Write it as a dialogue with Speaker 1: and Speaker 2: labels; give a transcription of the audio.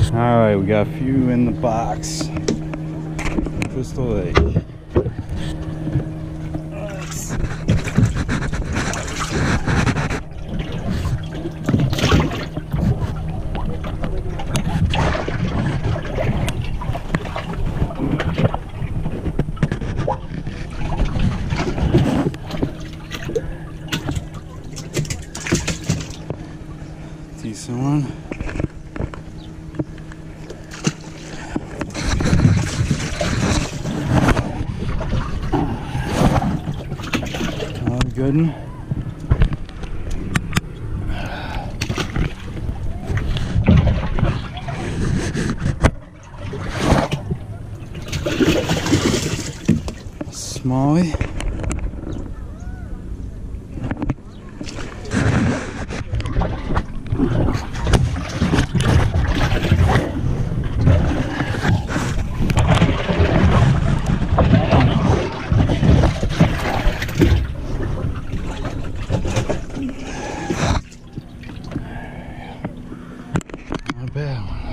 Speaker 1: All right, we got a few in the box. Crystal Lake. Decent one. Good one. Smallie. Not a bad one.